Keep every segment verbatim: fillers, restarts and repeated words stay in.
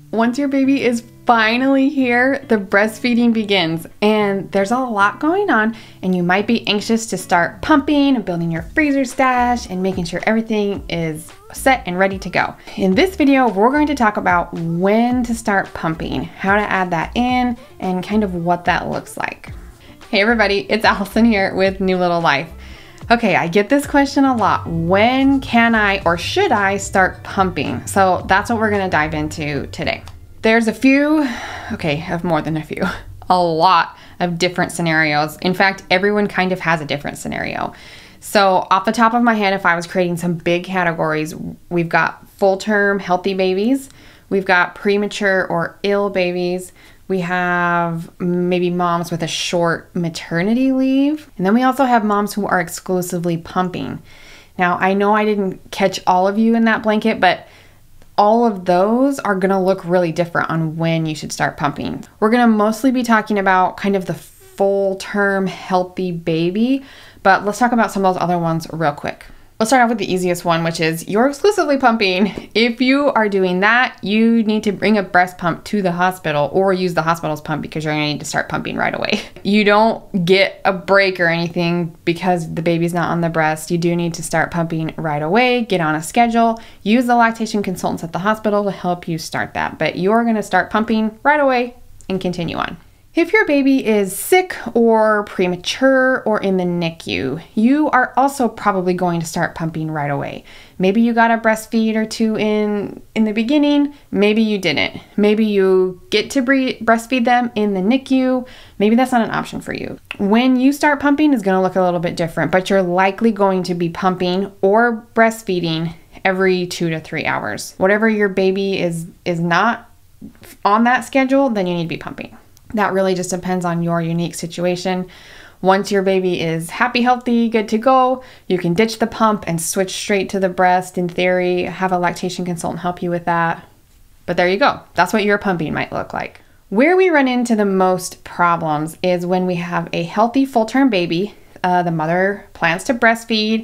Once your baby is finally here, the breastfeeding begins, and there's a lot going on, and you might be anxious to start pumping and building your freezer stash and making sure everything is set and ready to go. In this video, we're going to talk about when to start pumping, how to add that in, and kind of what that looks like. Hey everybody, it's Allison here with New Little Life. Okay, I get this question a lot. When can I or should I start pumping? So that's what we're gonna dive into today. There's a few, okay, I have more than a few, a lot of different scenarios. In fact, everyone kind of has a different scenario. So off the top of my head, if I was creating some big categories, we've got full-term healthy babies, we've got premature or ill babies, we have maybe moms with a short maternity leave. And then we also have moms who are exclusively pumping. Now, I know I didn't catch all of you in that blanket, but all of those are gonna look really different on when you should start pumping. We're gonna mostly be talking about kind of the full-term healthy baby, but let's talk about some of those other ones real quick. Let's start off with the easiest one, which is you're exclusively pumping. If you are doing that, you need to bring a breast pump to the hospital or use the hospital's pump because you're gonna need to start pumping right away. You don't get a break or anything because the baby's not on the breast. You do need to start pumping right away, get on a schedule, use the lactation consultants at the hospital to help you start that. But you're gonna start pumping right away and continue on. If your baby is sick or premature or in the N I C U, you are also probably going to start pumping right away. Maybe you got a breastfeed or two in, in the beginning, maybe you didn't. Maybe you get to breastfeed them in the N I C U, maybe that's not an option for you. When you start pumping is gonna look a little bit different, but you're likely going to be pumping or breastfeeding every two to three hours. Whatever your baby is, is not on that schedule, then you need to be pumping. That really just depends on your unique situation. Once your baby is happy, healthy, good to go, you can ditch the pump and switch straight to the breast. In theory, have a lactation consultant help you with that. But there you go. That's what your pumping might look like. Where we run into the most problems is when we have a healthy full-term baby, uh, the mother plans to breastfeed,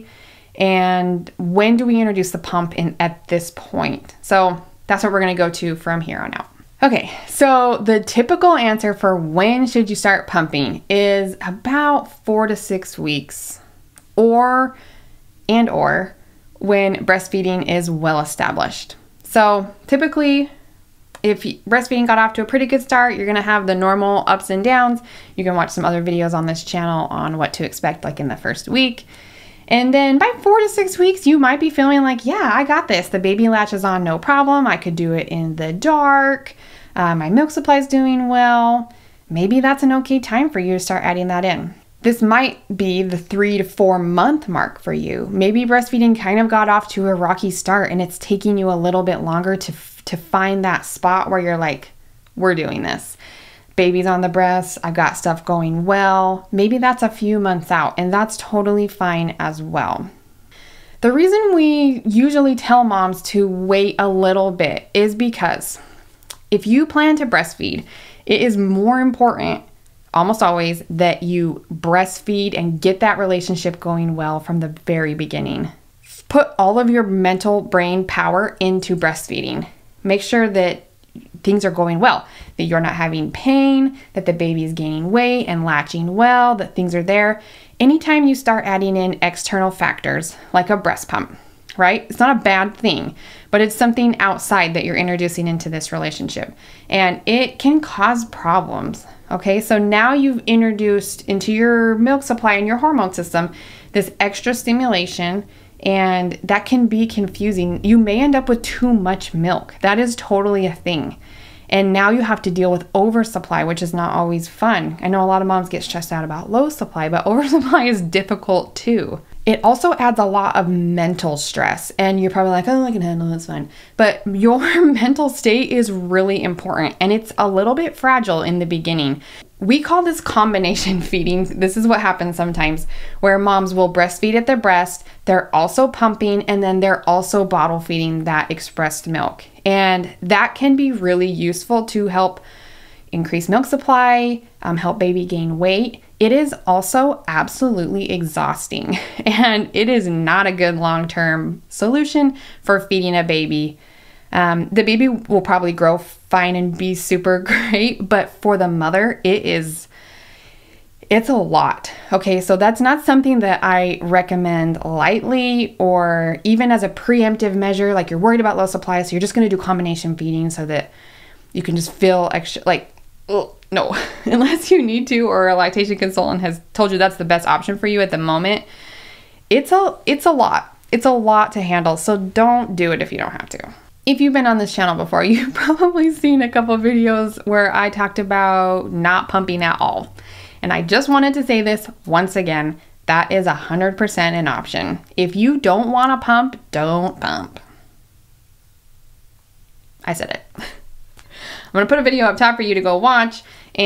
and when do we introduce the pump in at this point? So that's what we're gonna go to from here on out. Okay, so the typical answer for when should you start pumping is about four to six weeks or and or when breastfeeding is well established. So typically, if breastfeeding got off to a pretty good start, you're gonna have the normal ups and downs. You can watch some other videos on this channel on what to expect like in the first week. And then by four to six weeks, you might be feeling like, yeah, I got this. The baby latches on, no problem. I could do it in the dark. Uh, my milk supply is doing well. Maybe that's an okay time for you to start adding that in. This might be the three to four month mark for you. Maybe breastfeeding kind of got off to a rocky start and it's taking you a little bit longer to, to find that spot where you're like, we're doing this. Baby's on the breast, I've got stuff going well. Maybe that's a few months out, and that's totally fine as well. The reason we usually tell moms to wait a little bit is because if you plan to breastfeed, it is more important, almost always, that you breastfeed and get that relationship going well from the very beginning. Put all of your mental brain power into breastfeeding. Make sure that things are going well, that you're not having pain, that the baby is gaining weight and latching well, that things are there. Anytime you start adding in external factors like a breast pump, right? It's not a bad thing, but it's something outside that you're introducing into this relationship, and it can cause problems. Okay, so now you've introduced into your milk supply and your hormone system this extra stimulation, and that can be confusing. You may end up with too much milk. That is totally a thing. And now you have to deal with oversupply, which is not always fun. I know a lot of moms get stressed out about low supply, but oversupply is difficult too. It also adds a lot of mental stress, and you're probably like, oh, I can handle it, it's fine. But your mental state is really important, and it's a little bit fragile in the beginning. We call this combination feeding. This is what happens sometimes, where moms will breastfeed at the breast, they're also pumping, and then they're also bottle feeding that expressed milk. And that can be really useful to help increase milk supply, um, help baby gain weight. It is also absolutely exhausting, and it is not a good long-term solution for feeding a baby Um, the baby will probably grow fine and be super great, but for the mother, it is, it's a lot. Okay, so that's not something that I recommend lightly or even as a preemptive measure, like you're worried about low supply, so you're just gonna do combination feeding so that you can just feel extra, like, oh, no, unless you need to or a lactation consultant has told you that's the best option for you at the moment. It's a, it's a lot. It's a lot to handle, so don't do it if you don't have to. If you've been on this channel before, you've probably seen a couple videos where I talked about not pumping at all. And I just wanted to say this once again, that is one hundred percent an option. If you don't want to pump, don't pump. I said it. I'm going to put a video up top for you to go watch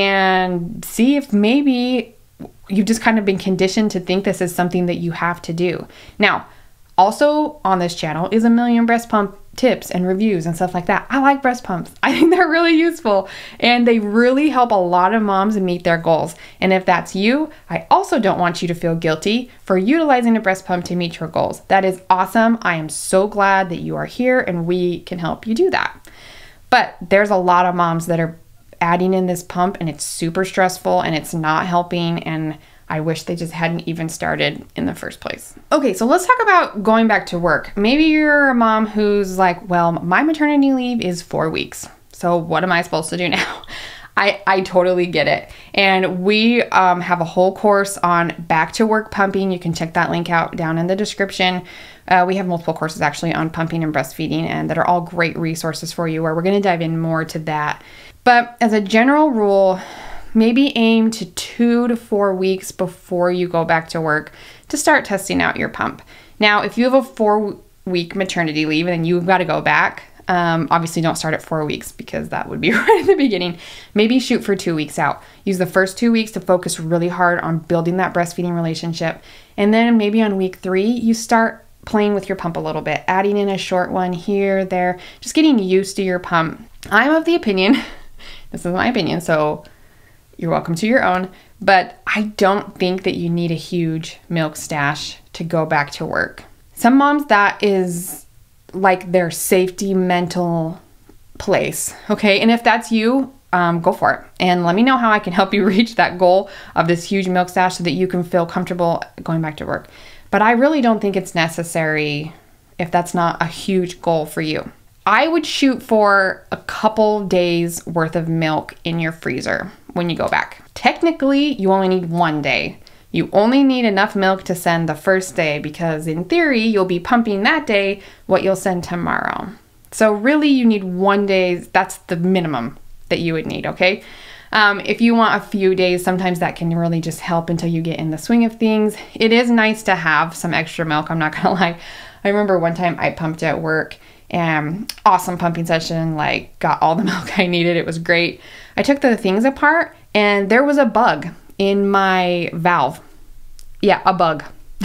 and see if maybe you've just kind of been conditioned to think this is something that you have to do. Now, also on this channel is a million breast pump tips and reviews and stuff like that. I like breast pumps. I think they're really useful and they really help a lot of moms meet their goals. And if that's you, I also don't want you to feel guilty for utilizing a breast pump to meet your goals. That is awesome. I am so glad that you are here and we can help you do that. But there's a lot of moms that are adding in this pump and it's super stressful and it's not helping, and I wish they just hadn't even started in the first place. Okay, so let's talk about going back to work. Maybe you're a mom who's like, well, my maternity leave is four weeks. So what am I supposed to do now? I, I totally get it. And we um, have a whole course on back to work pumping. You can check that link out down in the description. Uh, we have multiple courses actually on pumping and breastfeeding, and that are all great resources for you, where we're gonna dive in more to that. But as a general rule, maybe aim to two to four weeks before you go back to work to start testing out your pump. Now, if you have a four week maternity leave and you've got to go back, um, obviously don't start at four weeks because that would be right at the beginning. Maybe shoot for two weeks out. Use the first two weeks to focus really hard on building that breastfeeding relationship. And then maybe on week three, you start playing with your pump a little bit, adding in a short one here, there, just getting used to your pump. I'm of the opinion, this is my opinion, so you're welcome to your own, but I don't think that you need a huge milk stash to go back to work. Some moms, that is like their safety mental place, okay? And if that's you, um, go for it. And let me know how I can help you reach that goal of this huge milk stash so that you can feel comfortable going back to work. But I really don't think it's necessary if that's not a huge goal for you. I would shoot for a couple days worth of milk in your freezer when you go back. Technically, you only need one day. You only need enough milk to send the first day because in theory, you'll be pumping that day what you'll send tomorrow. So really you need one day, that's the minimum that you would need, okay? Um, if you want a few days, sometimes that can really just help until you get in the swing of things. It is nice to have some extra milk, I'm not gonna lie. I remember one time I pumped at work and awesome pumping session, like got all the milk I needed. It was great. I took the things apart and there was a bug in my valve. Yeah, a bug.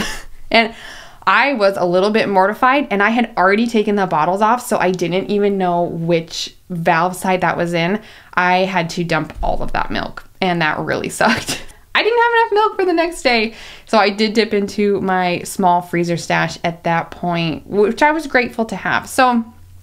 And I was a little bit mortified and I had already taken the bottles off, so I didn't even know which valve side that was in. I had to dump all of that milk and that really sucked. I didn't have enough milk for the next day, so I did dip into my small freezer stash at that point, which I was grateful to have. So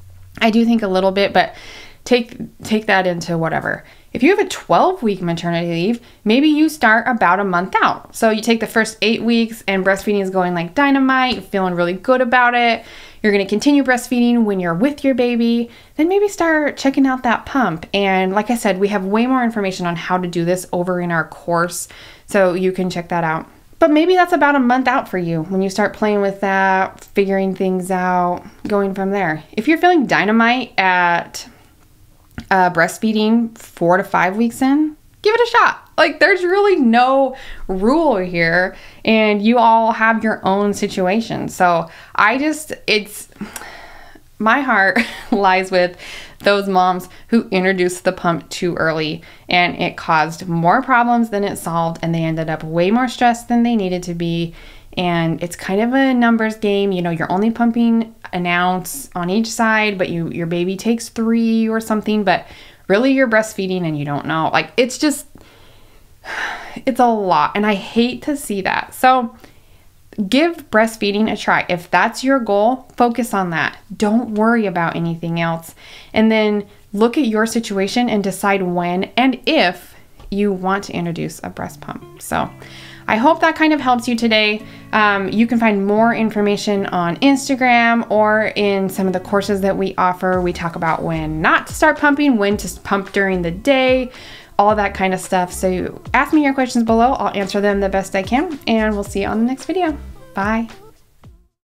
I do think a little bit, but take take that into whatever. If you have a twelve week maternity leave, maybe you start about a month out. So you take the first eight weeks and breastfeeding is going like dynamite, you're feeling really good about it. You're gonna continue breastfeeding when you're with your baby, then maybe start checking out that pump. And like I said, we have way more information on how to do this over in our course, so you can check that out. But maybe that's about a month out for you when you start playing with that, figuring things out, going from there. If you're feeling dynamite at uh, breastfeeding four to five weeks in, give it a shot. Like, there's really no rule here, and you all have your own situation. So I just, it's, my heart lies with those moms who introduced the pump too early and it caused more problems than it solved, and they ended up way more stressed than they needed to be. And it's kind of a numbers game. You know, you're only pumping an ounce on each side, but you your baby takes three or something, but really you're breastfeeding and you don't know. Like, it's just, it's a lot, and I hate to see that. So give breastfeeding a try. If that's your goal, focus on that. Don't worry about anything else. And then look at your situation and decide when and if you want to introduce a breast pump. So I hope that kind of helps you today. Um, you can find more information on Instagram or in some of the courses that we offer. We talk about when not to start pumping, when to pump during the day, all that kind of stuff. So ask me your questions below. I'll answer them the best I can, and we'll see you on the next video. Bye.